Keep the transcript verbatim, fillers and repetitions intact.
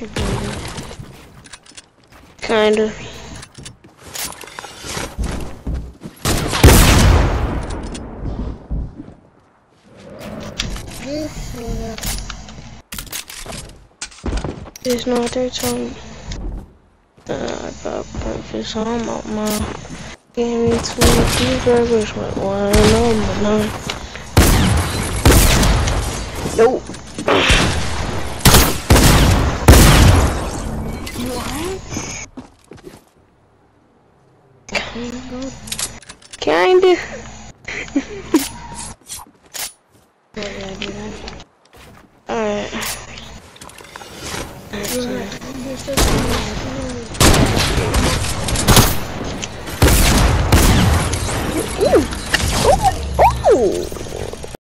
Kinda. It's not their time. Uh, I got breakfast. I'm out my gave me two cheeseburgers with one number nine. Nope. Kinda. Alright. Ooh. Ooh. Ooh.